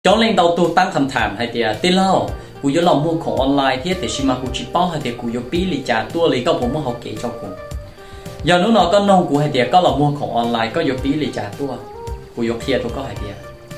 cho nên đầu tu tăng cำถามให้เดียตีเล่ากูยอมลองmuaของออนไลน์ที่แต่ชิมากูชิป้อให้เดียกูยอมปีลิจ่าตัวเลยก็ผมว่าเขาเก๋เจ้ากูอย่างนู้นก็น้องกูให้เดียก็ลองmuaของออนไลน์ก็ยอมปีลิจ่าตัวกูยอมเคลียร์ตัวก็ให้เดีย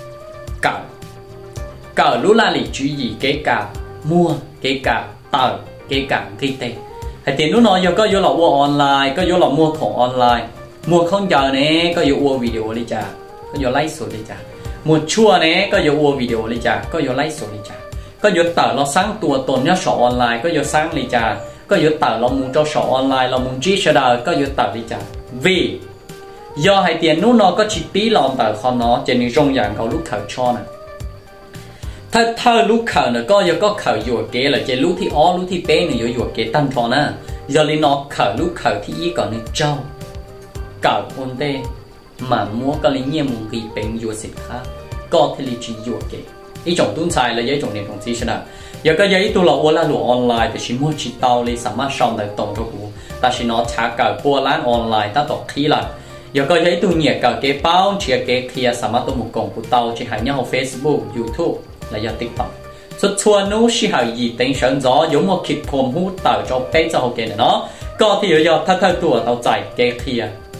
เก่ารู้ละลิจุยเก๋เก่าmuaเก๋เก่าเต่าเก๋เก่าเก๋เตให้เดียนู้นยังก็ยอมลองmuaออนไลน์ก็ยอมลองmuaของออนไลน์mua không giờ này có yêu mua video đi chả có yêu like số đi chả mua chua này có yêu mua video đi chả có yêu like số đi chả có yêu tờ nó sáng tua tồn nhá shop online có yêu sáng đi chả có yêu tờ nó muốn cho shop online nó muốn chỉ cho có yêu tờ đi chả vì do hai tiền nút nó có chỉ bí lòng tờ con nó cho nên trong dạng có lúc khởi cho nè thơ lúc khởi nữa có yêu có khởi dùa kế là chỉ lúc thì ó lúc thì bé nữa dùa kế tăng cho nè giờ lên nó khởi lúc khởi thì ý còn nữa trâuเก่าคนเต้หมามัวก็เลยเนี่ยมึงกีเป็นยัวสินค้าก็ที่ลิจิยัวเก๋อีจงตุ้นชายและยี่จงเรียนของที่ชนะยังก็ยี่ตัวเราโอลาหลวออนไลน์แต่ชิมัวจิตเตาเลยสามารถช่องได้ตรงทุกหูแต่ชินอช้าเก่าปัวร้านออนไลน์ตั้งต่อขี้ละยังก็ยี่ตัวเนี่ยเก่าเก๋เป้าเชียร์เก๋เคลียร์สามารถตัวหมุกงปุตเตาจะหายเนี่ยของ Facebook YouTube และยัง TikTok สุดชวนนู้ชิหายยีเต็งเฉินจ้อยมัวคิดพรมหูเต่าจอเป๊ะจะเอาเก๋เนาะก็ที่เราทัดตัวเตาใจเก๋เคลียร์